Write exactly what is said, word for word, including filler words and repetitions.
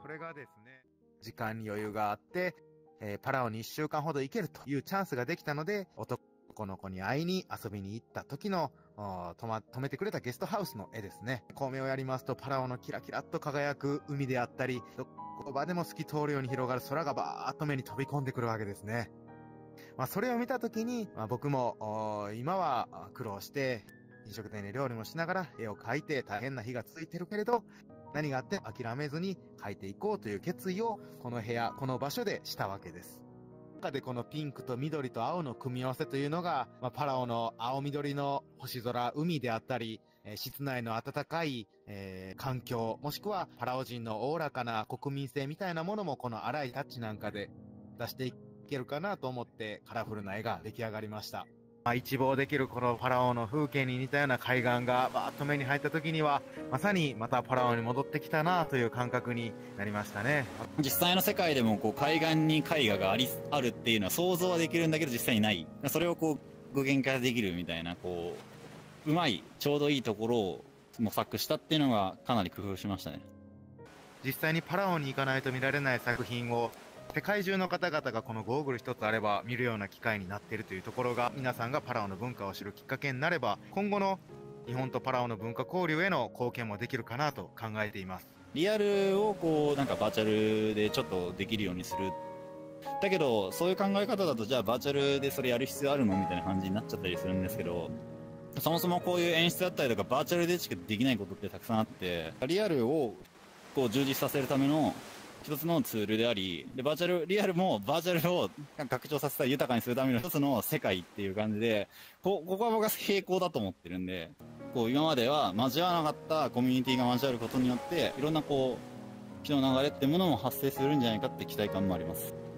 れがですね、時間に余裕があって、えー、パラオにいっしゅうかんほど行けるというチャンスができたので、男の子に会いに遊びに行った時の、泊ま、泊めてくれたゲストハウスの絵ですね。光明をやりますと、パラオのキラキラっと輝く海であったり、どこまでも透き通るように広がる空がバーッと目に飛び込んでくるわけですね。まあ、それを見た時に、まあ、僕も、今は苦労して、飲食店で料理もしながら絵を描いて大変な日が続いてるけれど、何があって諦めずに描いていこうという決意をこの部屋、この場所でしたわけです。中でこのピンクと緑と青の組み合わせというのが、まあ、パラオの青緑の星空、海であったり、えー、室内の暖かい、えー、環境、もしくはパラオ人のおおらかな国民性みたいなものもこの荒いタッチなんかで出していけるかなと思ってカラフルな絵が出来上がりました。まあ、一望できるこのパラオの風景に似たような海岸がバーッと目に入った時には、まさにまたパラオに戻ってきたなという感覚になりましたね。 実際の世界でもこう海岸に絵画があり、あるっていうのは想像はできるんだけど実際にない。それをこう具現化できるみたいな、こう、うまい、ちょうどいいところを模索したっていうのがかなり工夫しましたね。 実際にパラオに行かないと見られない作品を世界中の方々がこのゴーグル一つあれば見るような機会になっているというところが、皆さんがパラオの文化を知るきっかけになれば、今後の日本とパラオの文化交流への貢献もできるかなと考えています。 リアルをこうなんかバーチャルでちょっとできるようにする。だけどそういう考え方だと、じゃあバーチャルでそれやる必要あるのみたいな感じになっちゃったりするんですけど、そもそもこういう演出だったりとかバーチャルでしかできないことってたくさんあって、リアルをこう充実させるための一つのツールであり、で、バーチャル、リアルもバーチャルを拡張させたり豊かにするための一つの世界っていう感じで、こ、ここは僕は平行だと思ってるんで、こう今までは交わらなかったコミュニティが交わることによって、いろんなこう、気の流れってものも発生するんじゃないかって期待感もあります。